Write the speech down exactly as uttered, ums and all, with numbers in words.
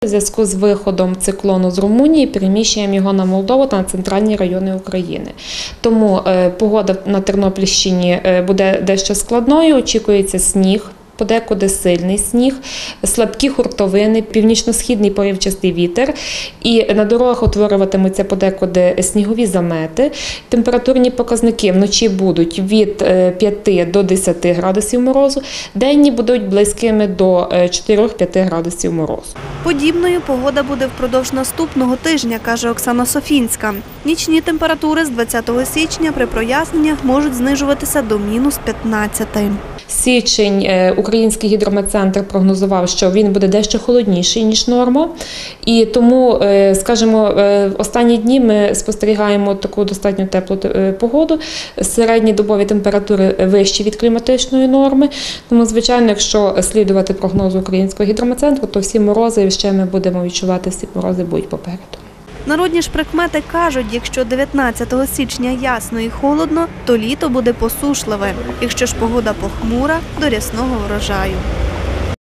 У зв'язку з виходом циклону з Румунії переміщуємо його на Молдову та на центральні райони України. Тому погода на Тернопільщині буде дещо складною, очікується сніг. Подекуди сильний сніг, слабкі хуртовини, північно-східний поривчастий вітер. І на дорогах утворюватимуться подекуди снігові замети. Температурні показники вночі будуть від п'яти до десяти градусів морозу, денні будуть близькими до чотирьох-п'яти градусів морозу. Подібною погода буде впродовж наступного тижня, каже Оксана Софінська. Нічні температури з двадцятого січня при проясненнях можуть знижуватися до мінус п'ятнадцяти. Січень Український гідрометцентр прогнозував, що він буде дещо холодніший, ніж норма. І тому, скажімо, останні дні ми спостерігаємо таку достатньо теплу погоду. Середні добові температури вищі від кліматичної норми. Тому, звичайно, якщо слідувати прогнозу Українського гідрометцентру, то всі морози, ще ми будемо відчувати, всі морози будуть попереду. Народні ж прикмети кажуть, якщо дев'ятнадцятого січня ясно і холодно, то літо буде посушливе. Якщо ж погода похмура – до рясного врожаю.